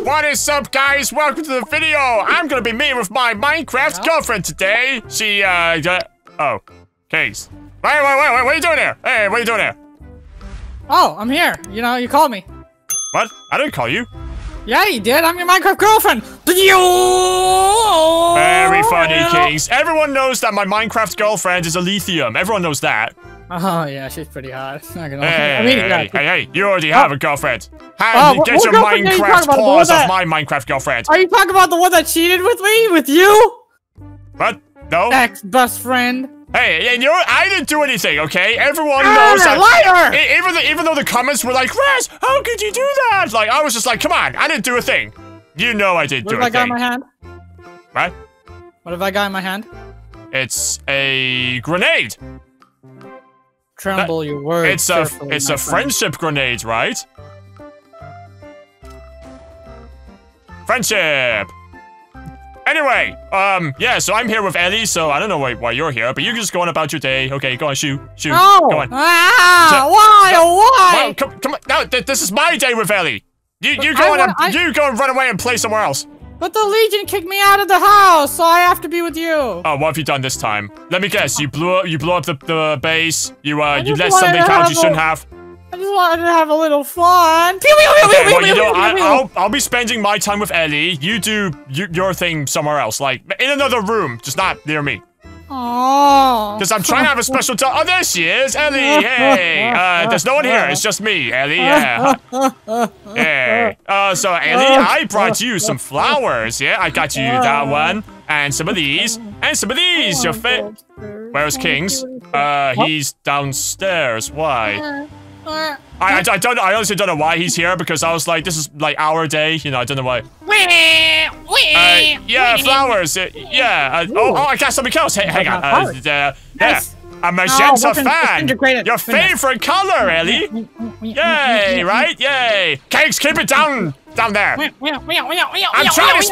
What is up, guys? Welcome to the video. I'm gonna be meeting with my Minecraft girlfriend today. She, oh, Case. Wait, what are you doing here? Hey, what are you doing here? Oh, I'm here. You know, you called me. What? I didn't call you. Yeah, you did. I'm your Minecraft girlfriend. Very funny, Kings. Everyone knows that my Minecraft girlfriend is a lithium. Everyone knows that. Oh, yeah, she's pretty hot. Not gonna Hey, you already have a girlfriend. Get your Minecraft paws off my Minecraft girlfriend. Are you talking about the one that cheated with me? With you? What? No. Ex-best friend. Hey, you know what? I didn't do anything, okay? Everyone knows that. Liar! Even though the comments were like, Raz, how could you do that? Like, I was just like, come on, I didn't do a thing. You know I didn't do a thing. What have I got in my hand? What? What have I got in my hand? It's a grenade. Tremble your words. It's a friendship grenade, right? Friendship. Anyway, yeah, so I'm here with Ellie, so I don't know why you're here, but you can just go on about your day. Okay, go on, shoot. No! Go on. Why? Well, come on. No, this is my day with Ellie. You go and run away and play somewhere else. But the Legion kicked me out of the house, so I have to be with you. Oh, what have you done this time? Let me guess. You blew up the base. You let something out you shouldn't have. I just wanted to have a little fun. Well, you know, I'll be spending my time with Ellie. You do your thing somewhere else, like in another room, just not near me. Oh. Because I'm trying to have a special time. Oh, there she is, Ellie. Hey, there's no one here. It's just me, Ellie. Yeah. Hey. So Ellie, I brought you some flowers. Yeah, I got you that one, and some of these, and some of these. Your Where's Kings? He's downstairs. Why? I honestly don't know why he's here, because I was like, this is like our day, you know, I don't know why. Yeah, flowers, yeah, oh, I got something else, hey, hang on, yeah, a magenta fan, your favorite color, Ellie, yay, right, yay, Cakes, keep it down there. I'm trying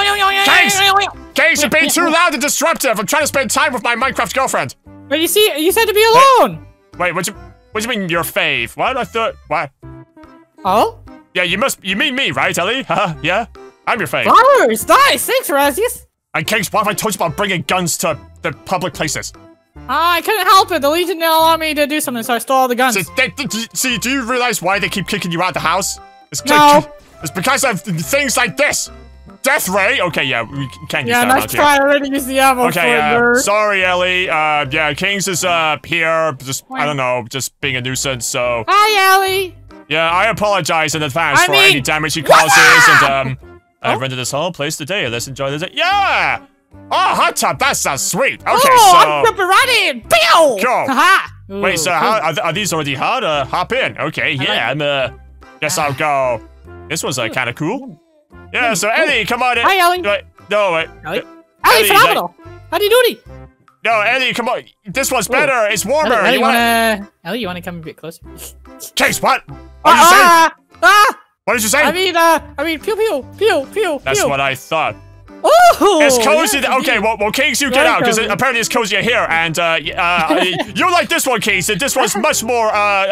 to, Cakes, you're being too loud and disruptive, I'm trying to spend time with my Minecraft girlfriend. But you see, you said to be alone. Wait, what do you mean your fave? What? I thought, what? Oh? Yeah, you mean me, right, Ellie? Yeah? I'm your fave. Flowers! Nice! Thanks, Razzies! And Kings, what have I told you about bringing guns to the public places? I couldn't help it. The Legion didn't allow me to do something, so I stole all the guns. See, do you realize why they keep kicking you out of the house? No. It's because of things like this. Death Ray? Okay, yeah, we can't use that. Yeah, nice try. I already used the ammo for it, sorry, Ellie. Yeah, Kings is, here, just, I don't know, just being a nuisance, so... Hi, Ellie! Yeah, I apologize in advance for any damage he causes, and, I've rented this whole place today. Let's enjoy the day. Yeah! Oh, hot tub, that sounds sweet. Okay, so... I'm jumping right in! Pew! Cool. Haha! Wait, so are these already hot? Hop in. Okay, yeah, guess I'll go. This one's, kinda cool. Yeah, so Ellie, come on in. Hi, Ellie. Wait, no, wait. Ellie, phenomenal. How do you do it? No, Ellie, come on. This one's better. It's warmer. Ellie, you wanna come a bit closer? Case, what? What did you say? What did you say? I mean, pew. That's what I thought. Oh, it's cozy. Yeah, okay, well, Case, you get out, because apparently it's cozier here, and, you like this one, Case, and this one's much more,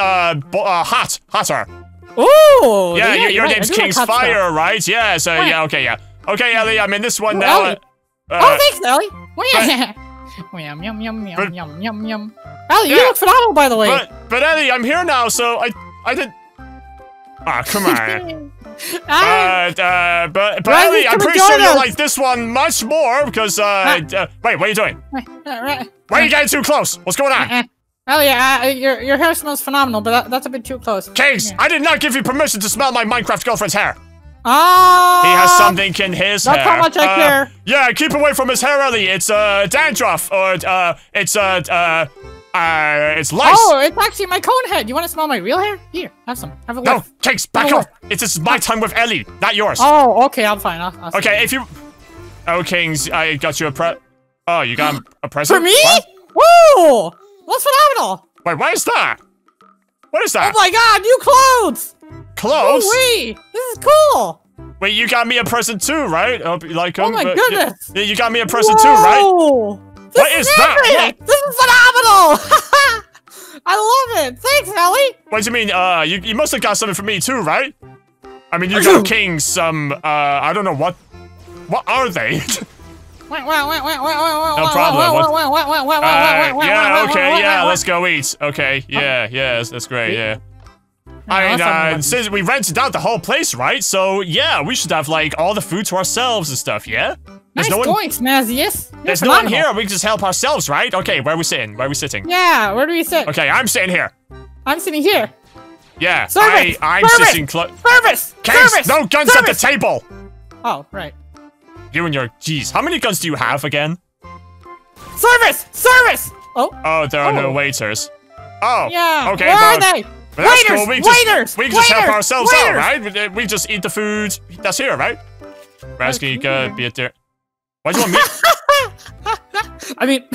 hotter. Oh! Yeah, your name's King's Fire, right? Yeah, so, yeah, okay, yeah. Okay, Ellie, I'm in this one now. Oh, thanks, Ellie. Yum. Ellie, you look phenomenal, by the way. But Ellie, I'm here now, so I did... Ah, come on. But Ellie, I'm pretty sure you like this one much more, because, wait, what are you doing? Why are you getting too close? What's going on? Oh yeah, your hair smells phenomenal, but that's a bit too close. Case, I did not give you permission to smell my Minecraft girlfriend's hair. Oh! He has something in his hair. That's how much I care. Yeah, keep away from his hair, Ellie. It's dandruff, or it's lice. Oh, it's actually my cone head. You want to smell my real hair? Here, have some. Have a whiff. No, Case, back off. This is my time with Ellie, not yours. Oh, okay, I'm fine. I'll okay, if you. Oh, Kings, I got you Oh, you got a present for me? What? Woo! That's phenomenal! Wait, what is that? What is that? Oh my god, new clothes! Clothes? Oh, wait, this is cool! Wait, you got me a present too, right? Oh my goodness! You got me a present too, right? What is that? This is phenomenal! I love it! Thanks, Ellie! What do you mean, you must have got something for me too, right? I mean, you got kings some, I don't know what are they? No problem. Yeah, okay, yeah, let's go eat. Okay, yeah, that's great, yeah. I mean, since we rented out the whole place, right? So, yeah, we should have, like, all the food to ourselves and stuff, yeah? Nice going, Snazzius. There's no one here, we can just help ourselves, right? Okay, where are we sitting? Where are we sitting? Yeah, where do we sit? Okay, I'm sitting here. I'm sitting here. Yeah, Service! I'm sitting close. Service! Case, no guns at the table! Oh, right. You and your, geez, how many guns do you have again? Service! Service! Oh, there are no waiters. Oh, yeah. Okay, where are they? Well, that's waiters! cool. We can just help ourselves out, right? We just eat the food that's here, right? Rasky, be it there. Why do you want me? I mean,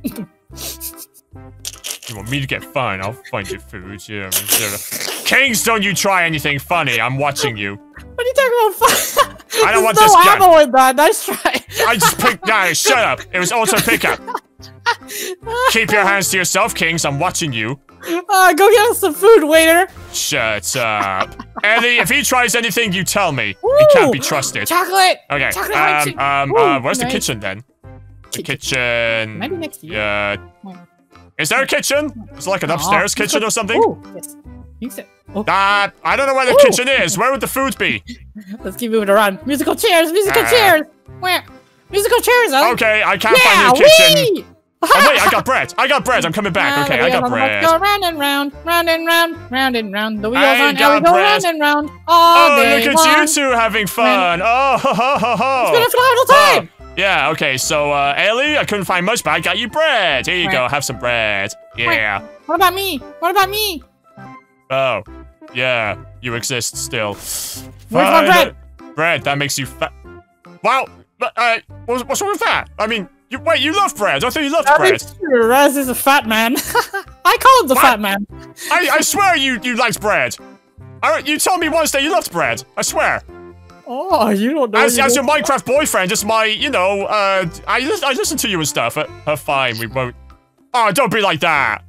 you want me to get fun? I'll find you food. Yeah. Kings, don't you try anything funny. I'm watching you. What are you talking about fun? I don't want There's this no guy. ammo in that. Nice try. I just picked. Nah, shut up. It was auto pickup. Keep your hands to yourself, Kings. I'm watching you. Go get us some food, waiter. Shut up. Ellie, if he tries anything, you tell me. Ooh, he can't be trusted. Chocolate. Okay. Chocolate where's the kitchen then? The kitchen. Maybe next to you. Yeah. Is there a kitchen? Is it like an upstairs kitchen or something? Ooh, yes. You said. Oh. I don't know where the kitchen is. Where would the food be? Let's keep moving around. Musical chairs. Musical chairs. Where? Musical chairs. Okay, I can't find the kitchen. Oh wait, I got bread. I'm coming back. Okay, I got bread. Go round and round, round and round, round and round. The wheels on got we go bread. round and round all day look at you two having fun. Oh, ho, ho, ho, ho. It's been a phenomenal time. Yeah, okay, so, Ellie, I couldn't find much, but I got you bread. Here you go, have some bread. Yeah. What about me? What about me? Oh, yeah, you exist still. Where's my bread? Bread, that makes you fat. Wow, what's wrong with that? I mean, you love bread. I thought you loved bread. True. Raz is a fat man. I call him the fat man. I swear you liked bread. You told me once that you loved bread. I swear. Oh, you don't know. As your Minecraft boyfriend, just my, I listen to you and stuff. Fine, we won't. Oh, don't be like that.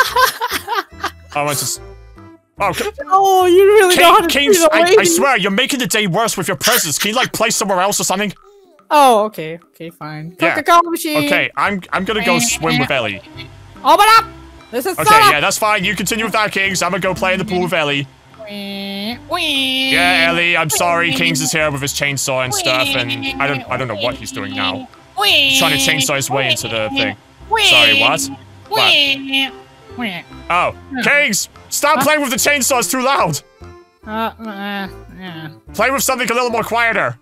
I want to. Oh, you really don't. Kings, I swear, you're making the day worse with your presents. Can you like play somewhere else or something? Oh, okay, fine. Coca-Cola machine. Okay, I'm gonna go swim with Ellie. Open up. This is. Okay, yeah, that's fine. You continue with that, Kings. I'm gonna go play in the pool with Ellie. Yeah, Ellie, I'm sorry. Kings is here with his chainsaw and stuff, and I don't know what he's doing now. He's trying to chainsaw his way into the thing. Sorry, what? What? Oh, Kings, stop playing with the chainsaw. It's too loud. Play with something a little more quieter.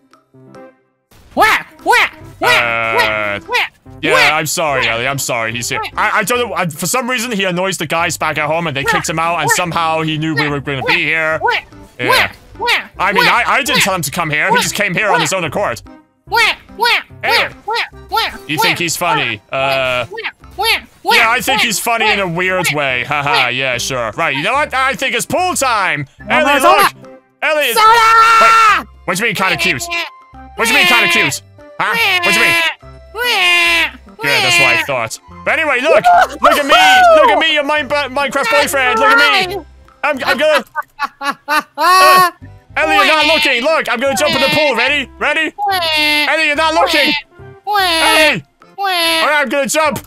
Yeah, I'm sorry, Ellie. I'm sorry. He's here. I don't know. For some reason, he annoys the guys back at home, and they kicked him out. And somehow he knew we were going to be here. Yeah. I mean, I didn't tell him to come here. He just came here on his own accord. Hey. You think he's funny? Yeah, I think he's funny in a weird way. Haha. Yeah, sure. Right. You know what? I think it's pool time. Ellie, look. Ellie. Wait. What do you mean, kind of cute? What do you mean, kind of cute? Huh? What do you mean? Yeah, that's what I thought. But anyway, look at me! Look at me, your Minecraft boyfriend! Look at me! I'm gonna... Ellie, you're not looking! Look, I'm gonna jump in the pool. Ready? Ready? Ellie, you're not looking! Ellie! Alright, I'm gonna jump!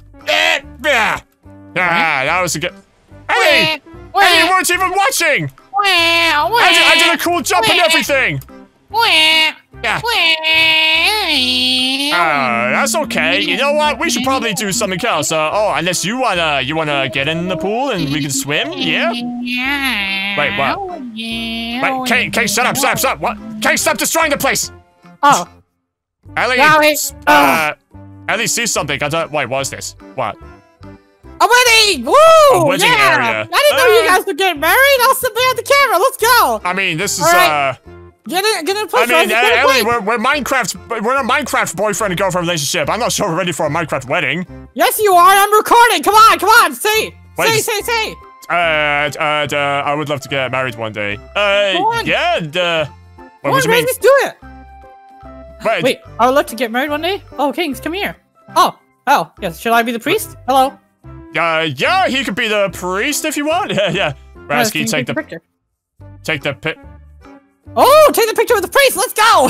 That was a good... Ellie! Ellie, you weren't even watching! I did a cool jump and everything! Yeah. That's okay. You know what? We should probably do something else. Unless you wanna get in the pool and we can swim? Yeah? Wait, what? Wait, Kay, shut up. What? Kay, stop destroying the place! Oh. Ellie, Ellie sees something. Wait, what is this? What? A wedding! Woo! A wedding area. I didn't know you guys would get married. I'll sit behind the camera. Let's go. I mean, this is, Get in place. I mean, Ellie, we're a Minecraft boyfriend and girlfriend relationship. I'm not sure we're ready for a Minecraft wedding. Yes, you are. I'm recording. Come on. Say. I would love to get married one day. Yeah, what do you mean? Let's do it. Wait, I would love to get married one day? Oh, Kings, come here. Oh, yes. Should I be the priest? Hello. Yeah, he could be the priest if you want. Yeah. Rasky, take the pic. Oh, take the picture with the priest. Let's go.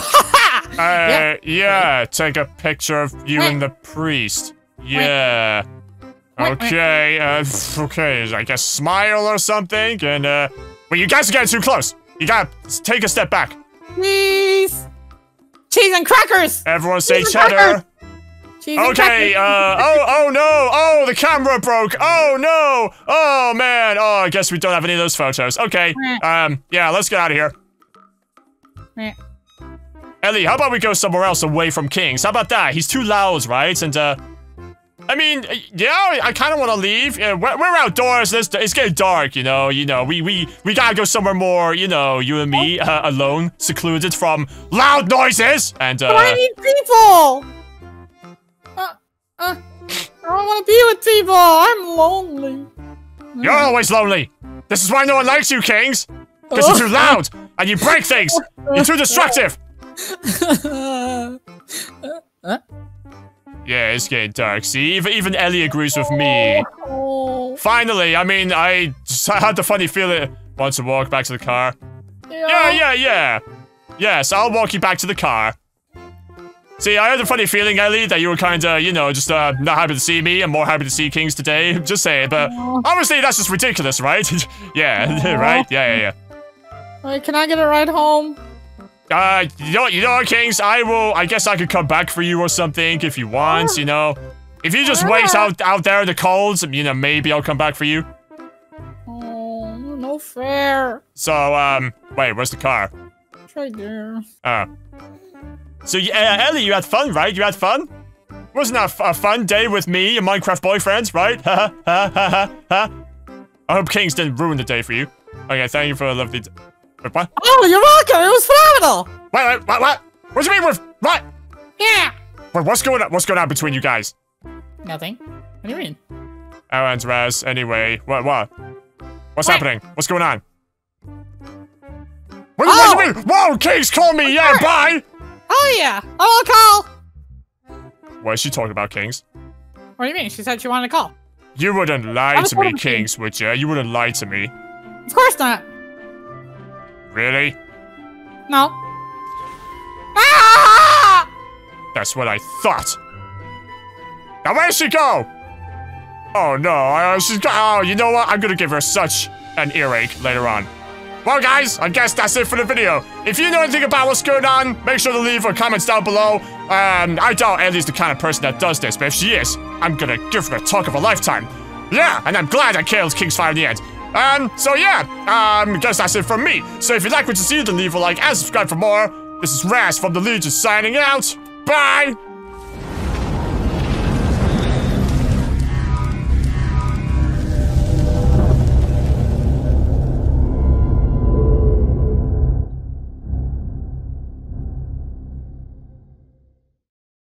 Yeah, take a picture of you and the priest. Yeah. Okay, okay, I guess smile or something, and, well, you guys are getting too close. You gotta take a step back. Cheese! Cheese and crackers! Everyone say cheddar. Okay, oh no, oh, the camera broke, oh no, oh man, oh, I guess we don't have any of those photos. Okay, yeah, let's get out of here. Ellie, how about we go somewhere else away from Kings? How about that? He's too loud, right? And, I mean, yeah, I kind of want to leave. We're outdoors. It's getting dark, you know. We gotta go somewhere more, you know, you and me, alone, secluded from loud noises. And but I need people. I don't want to be with people. I'm lonely. You're always lonely. This is why no one likes you, Kings. Because you're too loud and you break things. You're too destructive. Yeah, it's getting dark. See, even Ellie agrees with me. Finally, I mean, I had the funny feeling. Want to walk back to the car? Yeah. Yes, I'll walk you back to the car. See, I had a funny feeling, Ellie, that you were kinda, you know, just, not happy to see me and more happy to see Kings today. Just saying, but obviously that's just ridiculous, right? Yeah, right? Yeah. Wait, can I get a ride home? You know what, Kings? I guess I could come back for you or something if you want, you know? If you just wait out there in the cold, you know, maybe I'll come back for you. Oh, no fair. So, wait, where's the car? It's right there. So, Ellie, you had fun, right? You had fun? Wasn't that a fun day with me and Minecraft boyfriends, right? I hope Kings didn't ruin the day for you. Okay, thank you for a lovely Wait, what? Oh, you're welcome! It was phenomenal! Wait, what? What do you mean with what? Yeah! Wait, what's going on between you guys? Nothing. What do you mean? Oh, and Raz, anyway, what? What's happening? What's going on? What do you mean? Whoa, Kings, call me, yeah, bye! Oh, yeah. I'll call! What is she talking about, Kings? What do you mean? She said she wanted to call. You wouldn't lie to me, Kings, would you? You wouldn't lie to me. Of course not. Really? No. Ah! That's what I thought. Now where'd she go? Oh no, she's got. Oh, you know what? I'm gonna give her such an earache later on. Well, guys, I guess that's it for the video. If you know anything about what's going on, make sure to leave a comments down below. I doubt Ellie's the kind of person that does this, but if she is, I'm gonna give her the talk of a lifetime. Yeah, and I'm glad I killed Kingsfire in the end. So yeah, I guess that's it from me. So if you'd like what you see, then leave a like and subscribe for more. This is Raz from the Legion signing out. Bye!